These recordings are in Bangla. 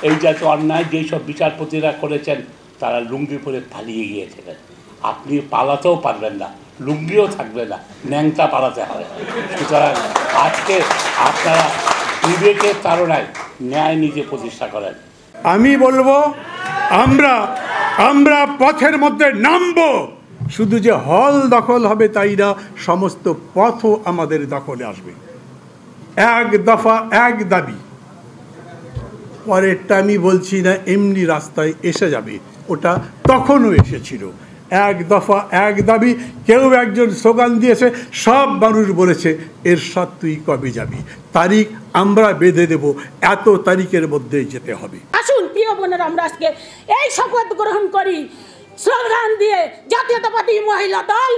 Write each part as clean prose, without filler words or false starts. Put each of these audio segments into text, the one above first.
এইটা তো অন্যায়। যেসব বিচারপতিরা করেছেন তারা লুঙ্গি পরে পালিয়ে গিয়েছিলেন। আপনি পালাতেও পারবেন না, লুঙ্গিও থাকবে না, ন্যাংটা পালাতে হবে। সুতরাং আজকে আপনারা বিবেকের তাড়নায় ন্যায় নিজে প্রতিষ্ঠা করেন। আমি বলবো আমরা পথের মধ্যে নামবো, শুধু যে হল দখল হবে তাই না, সমস্ত পথও আমাদের দখলে আসবে। এক দফা এক দাবি, পরেরটা আমি বলছি না এমনি রাস্তায় এসে যাবে, ওটা তখনও এসেছিল। এক দফা এক দাবি, কেউ একজন স্লোগান দিয়েছে, সব মানুষ বলেছে এরশাদ তুই কবে যাবি, তারিখ আমরা বেঁধে দেব, এত তারিখের মধ্যেই যেতে হবে। আসুন প্রিয় বোনেরা, আমরা আজকে এই শপথ গ্রহণ করি স্লোগান দিয়ে, জাতীয়তাবাদী মহিলা দল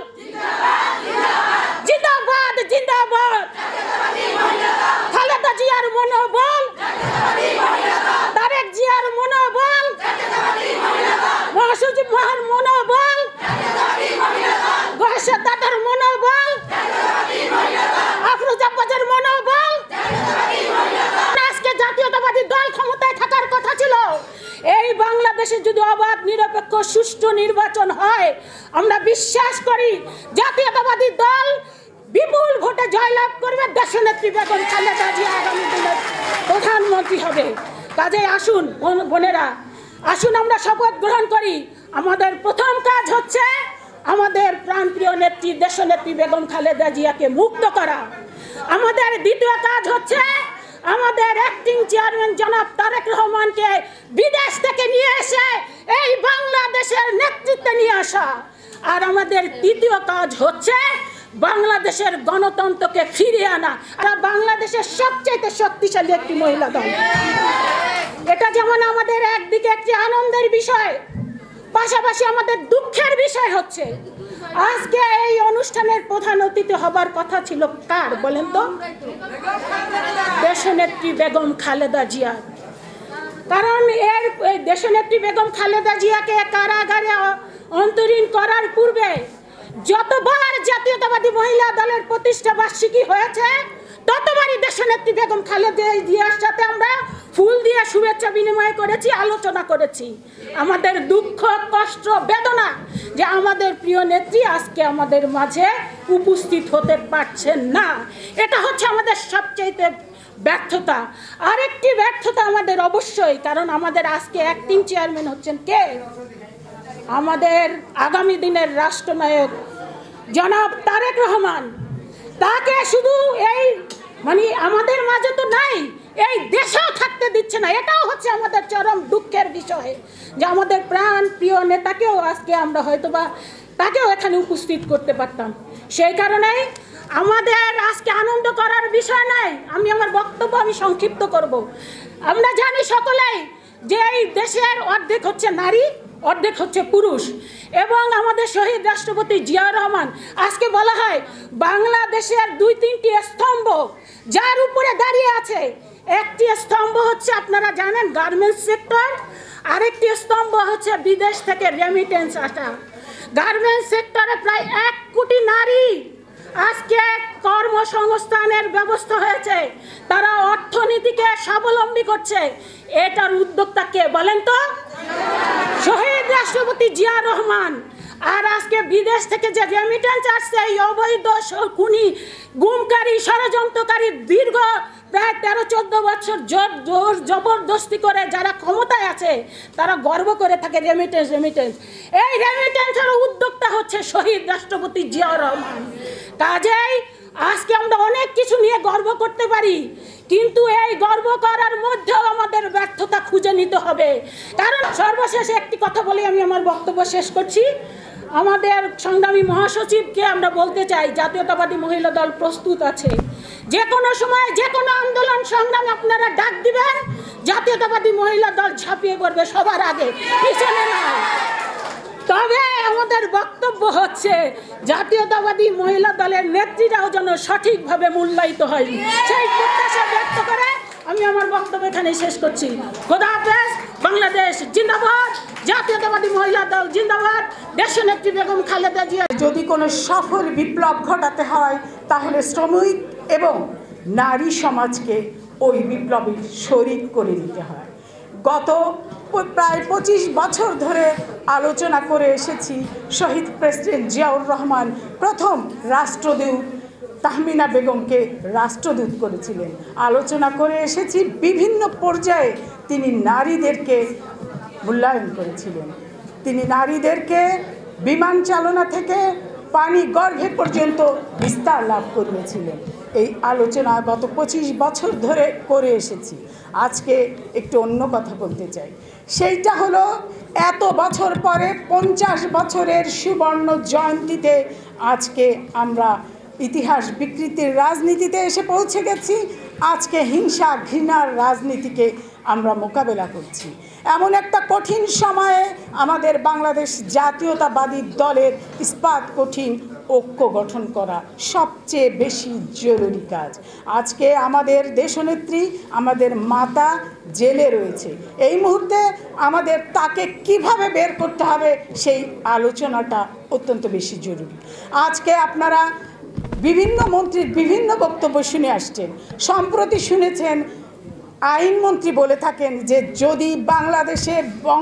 জিন্দাবাদ জিন্দাবাদ, খালেদা জিয়ার মনোবল, তারেক জিয়ার মনোবল, মহাসচিব মহান মনোবল, গয়েশ্বর দাদার মনোবল, আফরোজ আব্বাসের মনোবল। আজকে জাতীয়তাবাদী দল ক্ষমতায় থাকার কথা ছিল। এই বাংলাদেশে যদি অবাধ নিরপেক্ষ সুষ্ঠু নির্বাচন হয়, আমরা বিশ্বাস করি জাতীয়তাবাদী দল বিপুল ভোটে জয়লাভ করবে, দেশনেত্রী বেগম খালেদা জিয়া আগামী দিনের প্রধানমন্ত্রী হবে। কাজেই আসুন বোনেরা, আসুন আমরা শপথ গ্রহণ করি। আমাদের প্রথম কাজ হচ্ছে আমাদের প্রাণপ্রিয় নেত্রী দেশনেত্রী বেগম খালেদা জিয়াকে মুক্ত করা। আমাদের দ্বিতীয় কাজ হচ্ছে আমাদের অ্যাক্টিং চেয়ারম্যান জনাব তারেক রহমানকে বিদেশ থেকে নিয়ে এসে এই বাংলাদেশের নেতৃত্বে নিয়ে আসা। আর আমাদের তৃতীয় কাজ হচ্ছে বাংলাদেশের গণতন্ত্রকে ফিরিয়ে আনা। আর বাংলাদেশের সবচেয়ে শক্তিশালী একটি মহিলা দল। এটা যেমন আমাদের একদিকে একটি আনন্দের বিষয়, পাশাপাশি আমাদের দুঃখের বিষয় হচ্ছে আজকে এই অনুষ্ঠানের প্রধান অতিথি হবার কথা ছিল কার বলেন তো? দেশনেত্রী বেগম খালেদা জিয়া। কারণ এর দেশনেত্রী বেগম খালেদা জিয়াকে কারাগারে অন্তরীণ করার পূর্বে যতবার জাতীয়তাবাদী মহিলা দলের প্রতিষ্ঠা বার্ষিকী হয়েছে, ততবারই দেশনেত্রী বেগম খালেদা জিয়ার সাথে আমরা ফুল দিয়ে শুভেচ্ছা বিনিময় করেছি, আলোচনা করেছি। আমাদের দুঃখ কষ্ট বেদনা যে আমাদের প্রিয় নেত্রী আজকে আমাদের মাঝে উপস্থিত হতে পারছেন না, এটা হচ্ছে আমাদের সবচাইতে ব্যর্থতা। আরেকটি ব্যর্থতা আমাদের অবশ্যই, কারণ আমাদের আজকে অ্যাক্টিং চেয়ারম্যান হচ্ছেন কে? আমাদের আগামী দিনের রাষ্ট্রনায়ক জনাব তারেক রহমান। তাকে শুধু এই আমাদের মাঝে তো নাই, এই দেশেও থাকতে দিচ্ছে না। এটাও হচ্ছে আমাদের চরম দুঃখের বিষয় যে আমাদের প্রাণ প্রিয় নেতাকেও আজকে আমরা হয়তোবা তাকেও এখানে উপস্থিত করতে পারতাম। সেই কারণেই আমাদের আজকে আনন্দ করার বিষয় নাই। আমি আমার বক্তব্য সংক্ষিপ্ত করব। আমরা জানি সকলেই যে এই দেশের অর্ধেক হচ্ছে নারী, অর্ধেক হচ্ছে পুরুষ, এবং আমাদের শহীদ রাষ্ট্রপতি জিয়া রহমান আজকে বলা হয় বাংলাদেশের 2-3টি স্তম্ভ যার উপরে দাঁড়িয়ে আছে। একটি স্তম্ভ হচ্ছে আপনারা জানেন গার্মেন্টস সেক্টর, আরেকটি স্তম্ভ হচ্ছে বিদেশ থেকে রেমিটেন্স আসা। গার্মেন্টস সেক্টরে প্রায় 1 কোটি নারী আজকে কর্মসংস্থানের ব্যবস্থা হয়েছে, তারা অর্থনীতিকে স্বাবলম্বী করছে। এটার উদ্যোক্তা কে বলেন তো? শহীদ রাষ্ট্রপতি জিয়া রহমান। আর আজকে বিদেশ থেকে যে রেমিটেন্স আসছে, এই অবৈধ খুনি গুমকারী ষড়যন্ত্রকারী দীর্ঘ প্রায় 13-14 বছর জোর জবরদস্তি করে যারা ক্ষমতায় আছে তারা গর্ব করে থাকে রেমিটেন্স। এই রেমিটেন্সের উদ্যোক্তা হচ্ছে শহীদ রাষ্ট্রপতি জিয়া রহমান। কাজেই আজকে আমরা অনেক কিছু নিয়ে গর্ব করতে পারি, কিন্তু এই গর্ব করার মধ্যেও আমাদের ব্যর্থতা খুঁজে নিতে হবে। কারণ সর্বশেষে একটি কথা বলে আমি আমার বক্তব্য শেষ করছি। আমাদের সংগ্রামী মহাসচিবকে আমরা বলতে চাই জাতীয়তাবাদী মহিলা দল প্রস্তুত আছে। যে কোনো সময় যে কোনো আন্দোলন সংগ্রাম আপনারা ডাক দিবেন, জাতীয়তাবাদী মহিলা দল ঝাঁপিয়ে পড়বে সবার আগে, পিছনে না। তবে আমাদের বক্তব্য হচ্ছে জাতীয়তাবাদী মহিলা দলের নেত্রীরাও যেন সঠিকভাবে মূল্যায়িত হয়, সেই প্রত্যাশা ব্যক্ত করে আমি আমার বক্তব্য এখানে শেষ করছি। খোদা হাফেজ। বাংলাদেশ জিন্দাবাদ, জাতীয়তাবাদী মহিলা দল জিন্দাবাদ, দেশনেত্রী বেগম খালেদা জিয়া। যদি কোনো সফল বিপ্লব ঘটাতে হয় তাহলে শ্রমিক এবং নারী সমাজকে ওই বিপ্লবের শরিক করে নিতে হয়। গত প্রায় 25 বছর ধরে আলোচনা করে এসেছি। শহীদ প্রেসিডেন্ট জিয়াউর রহমান প্রথম রাষ্ট্রদূত তাহমিনা বেগমকে রাষ্ট্রদূত করেছিলেন। আলোচনা করে এসেছি বিভিন্ন পর্যায়ে তিনি নারীদেরকে মূল্যায়ন করেছিলেন। তিনি নারীদেরকে বিমান চালনা থেকে পানি গর্ভে পর্যন্ত বিস্তার লাভ করিয়েছিলেন। এই আলোচনা গত 25 বছর ধরে করে এসেছি। আজকে একটু অন্য কথা বলতে চাই, সেইটা হলো এত বছর পরে 50 বছরের সুবর্ণ জয়ন্তীতে আজকে আমরা ইতিহাস বিকৃতির রাজনীতিতে এসে পৌঁছে গেছি। আজকে হিংসা ঘৃণার রাজনীতিকে আমরা মোকাবেলা করছি। এমন একটা কঠিন সময়ে আমাদের বাংলাদেশ জাতীয়তাবাদী দলের ইস্পাত কঠিন ঐক্য গঠন করা সবচেয়ে বেশি জরুরি কাজ। আজকে আমাদের দেশনেত্রী, আমাদের মাতা জেলে রয়েছে। এই মুহূর্তে আমাদের তাকে কিভাবে বের করতে হবে সেই আলোচনাটা অত্যন্ত বেশি জরুরি। আজকে আপনারা বিভিন্ন মন্ত্রীর বিভিন্ন বক্তব্য শুনে আসছেন। সম্প্রতি শুনেছেন আইনমন্ত্রী বলে থাকেন যে যদি বাংলাদেশে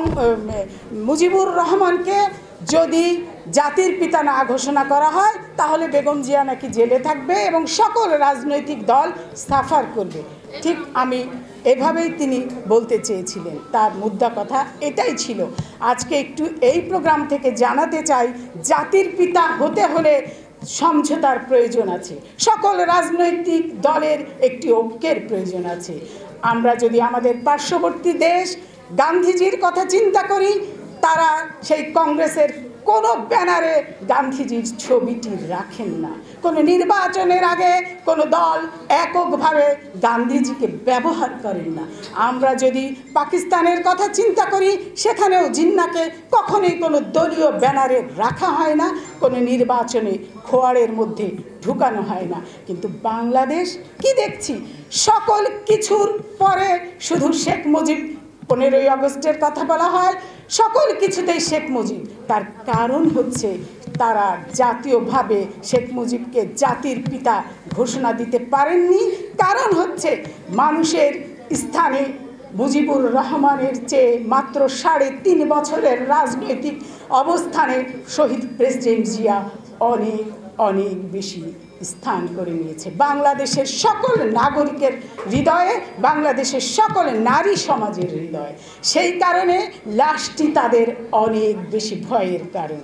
মুজিবুর রহমানকে যদি জাতির পিতা না ঘোষণা করা হয় তাহলে বেগম জিয়া নাকি জেলে থাকবে এবং সকল রাজনৈতিক দল সাফার করবে। ঠিক আমি এভাবেই তিনি বলতে চেয়েছিলেন, তার মুদ্রা কথা এটাই ছিল। আজকে একটু এই প্রোগ্রাম থেকে জানাতে চাই, জাতির পিতা হতে হলে সমঝোতার প্রয়োজন আছে, সকল রাজনৈতিক দলের একটি ঐক্যের প্রয়োজন আছে। আমরা যদি আমাদের পার্শ্ববর্তী দেশ গান্ধীজির কথা চিন্তা করি, তারা সেই কংগ্রেসের কোনো ব্যানারে গান্ধীজির ছবিটি রাখেন না। কোনো নির্বাচনের আগে কোনো দল এককভাবে গান্ধীজিকে ব্যবহার করেন না। আমরা যদি পাকিস্তানের কথা চিন্তা করি, সেখানেও জিন্নাকে কখনোই কোনো দলীয় ব্যানারে রাখা হয় না, কোনো নির্বাচনে খোয়াড়ের মধ্যে ঢুকানো হয় না। কিন্তু বাংলাদেশ কি দেখছি, সকল কিছুর পরে শুধু শেখ মুজিব, 15ই আগস্টের কথা বলা হয়, সকল কিছুতেই শেখ মুজিব। তার কারণ হচ্ছে তারা জাতীয়ভাবে শেখ মুজিবকে জাতির পিতা ঘোষণা দিতে পারেননি। কারণ হচ্ছে মানুষের স্থানে মুজিবুর রহমানের চেয়ে মাত্র 3.5 বছরের রাজনৈতিক অবস্থানে শহীদ প্রেসিডেন্ট জিয়া অনেক অনেক বেশি স্থান করে নিয়েছে বাংলাদেশের সকল নাগরিকের হৃদয়ে, বাংলাদেশের সকল নারী সমাজের হৃদয়ে। সেই কারণে লাশটি তাদের অনেক বেশি ভয়ের কারণ।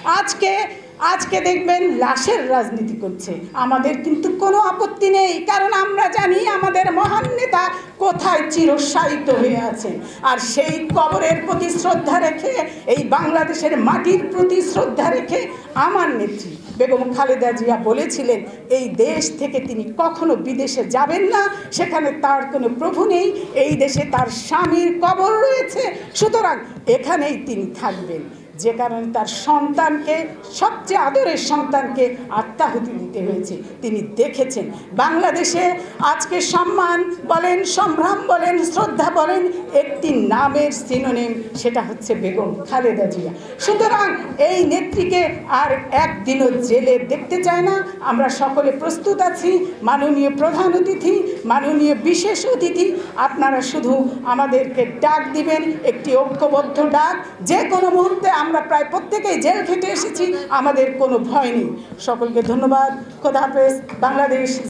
আজকে দেখবেন লাশের রাজনীতি করছে, আমাদের কিন্তু কোনো আপত্তি নেই, কারণ আমরা জানি আমাদের মহান নেতা কোথায় চিরস্থায়িত্ব হয়ে আছেন। আর সেই কবরের প্রতি শ্রদ্ধা রেখে, এই বাংলাদেশের মাটির প্রতি শ্রদ্ধা রেখে আমার নেত্রী বেগম খালেদা জিয়া বলেছিলেন এই দেশ থেকে তিনি কখনো বিদেশে যাবেন না, সেখানে তার কোনো প্রভু নেই, এই দেশে তার স্বামীর কবর রয়েছে, সুতরাং এখানেই তিনি থাকবেন। যে কারণে তার সন্তানকে, সবচেয়ে আদরের সন্তানকে আত্মাহুতি দিতে হয়েছে। তিনি দেখেছেন বাংলাদেশে আজকে সম্মান বলেন, সম্ভ্রম বলেন, শ্রদ্ধা বলেন, একটি নামের সিনোনিম, সেটা হচ্ছে বেগম খালেদা জিয়া। সুতরাং এই নেত্রীকে আর একদিনও জেলে দেখতে চায় না। আমরা সকলে প্রস্তুত আছি। মাননীয় প্রধান অতিথি, মাননীয় বিশেষ অতিথি, আপনারা শুধু আমাদেরকে ডাক দিবেন, একটি ঐক্যবদ্ধ ডাক। যে কোনো মুহূর্তে আমরা প্রায় প্রত্যেকেই জেল খেটে এসেছি, আমাদের কোনো ভয় নেই। সকলকে ধন্যবাদ। খোদা হাফেজ। বাংলাদেশ।